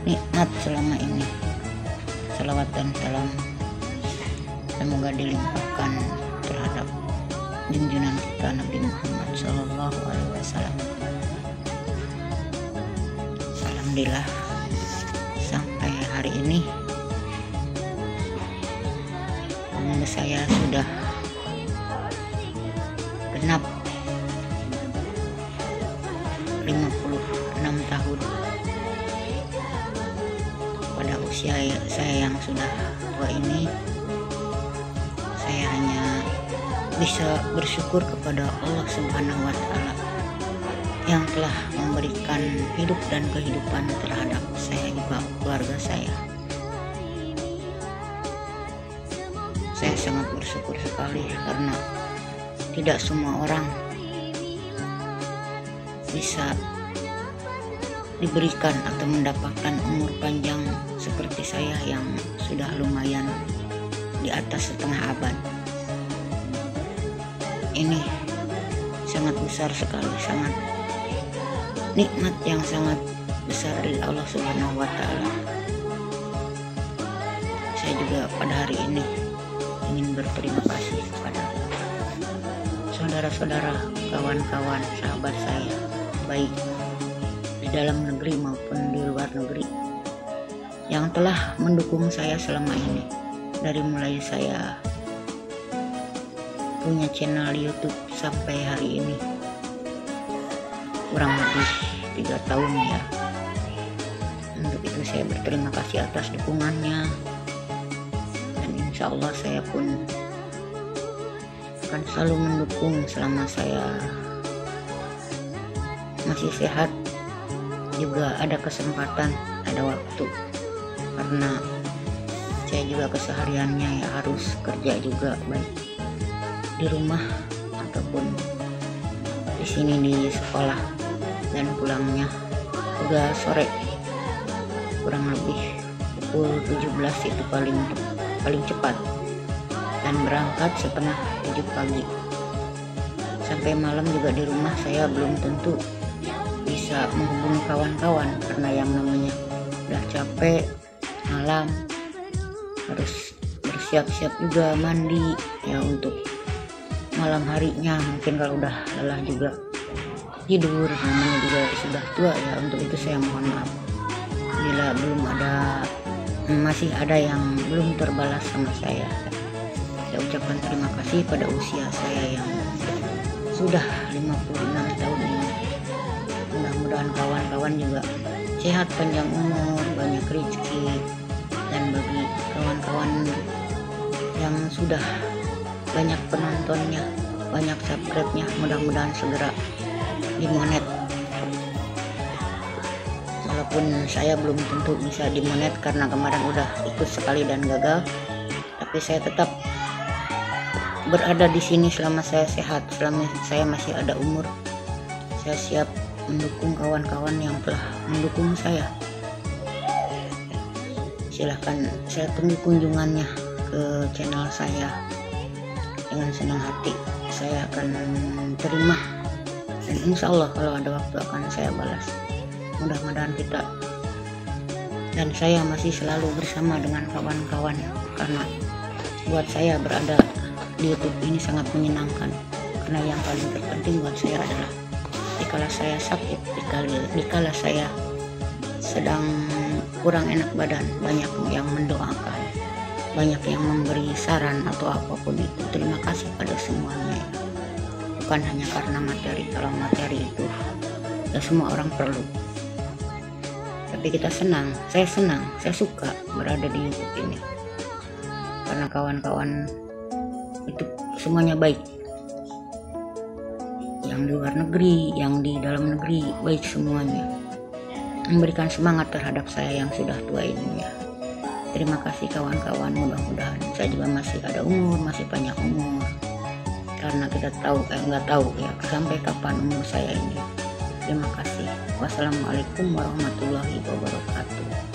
nikmat selama ini. Salawat dan salam semoga dilimpahkan terhadap junjungan kita Nabi Muhammad Shallallahu Alaihi Wasallam. Alhamdulillah sampai hari ini umur saya sudah genap 56 tahun. Pada usia saya yang sudah tua ini, saya hanya bisa bersyukur kepada Allah Subhanahu wa Ta'ala yang telah memberikan hidup dan kehidupan terhadap saya juga keluarga saya. Saya sangat bersyukur sekali karena tidak semua orang bisa diberikan atau mendapatkan umur panjang seperti saya yang sudah lumayan di atas setengah abad. Ini sangat besar sekali, sangat nikmat yang sangat besar dari Allah Subhanahu wa Ta'ala. Saya juga pada hari ini ingin berterima kasih kepada saudara-saudara, kawan-kawan, sahabat saya, baik di dalam negeri maupun di luar negeri, yang telah mendukung saya selama ini. Dari mulai saya punya channel YouTube sampai hari ini kurang lebih 3 tahun ya. Untuk itu saya berterima kasih atas dukungannya, dan insya Allah saya pun akan selalu mendukung selama saya masih sehat, juga ada kesempatan, ada waktu, karena saya juga kesehariannya ya harus kerja juga, baik di rumah ataupun di sini di sekolah, dan pulangnya udah sore, kurang lebih pukul 17 itu paling cepat, dan berangkat setengah 7 pagi. Sampai malam juga di rumah saya belum tentu bisa menghubungi kawan-kawan, karena yang namanya udah capek malam, harus bersiap-siap juga mandi ya untuk malam harinya. Mungkin kalau udah lelah juga tidur, namanya juga sudah tua ya. Untuk itu saya mohon maaf bila masih ada yang belum terbalas sama saya. Saya ucapkan terima kasih pada usia saya yang sudah 56 tahun ini. Mudah-mudahan kawan-kawan juga sehat, panjang umur, banyak rezeki, dan bagi kawan-kawan yang sudah banyak penontonnya, banyak subscribe-nya, mudah-mudahan segera dimonet. Walaupun saya belum tentu bisa dimonet karena kemarin udah ikut sekali dan gagal, tapi saya tetap berada di sini selama saya sehat, selama saya masih ada umur. Saya siap mendukung kawan-kawan yang telah mendukung saya. Silahkan, saya tunggu kunjungannya ke channel saya. Dengan senang hati saya akan terima, dan insya Allah kalau ada waktu akan saya balas. Mudah-mudahan kita dan saya masih selalu bersama dengan kawan-kawan, karena buat saya berada di YouTube ini sangat menyenangkan. Karena yang paling terpenting buat saya adalah dikala saya sakit, dikala saya sedang kurang enak badan, banyak yang mendoakan, banyak yang memberi saran atau apapun itu. Terima kasih pada semuanya, bukan hanya karena materi. Kalau materi itu ya semua orang perlu, tapi kita senang, saya suka berada di YouTube ini karena kawan-kawan itu semuanya baik, yang di luar negeri, yang di dalam negeri, baik semuanya, memberikan semangat terhadap saya yang sudah tua ini ya. Terima kasih kawan-kawan, mudah-mudahan saya juga masih ada umur, masih banyak umur, karena kita nggak tahu ya sampai kapan umur saya ini. Terima kasih. Wassalamualaikum warahmatullahi wabarakatuh.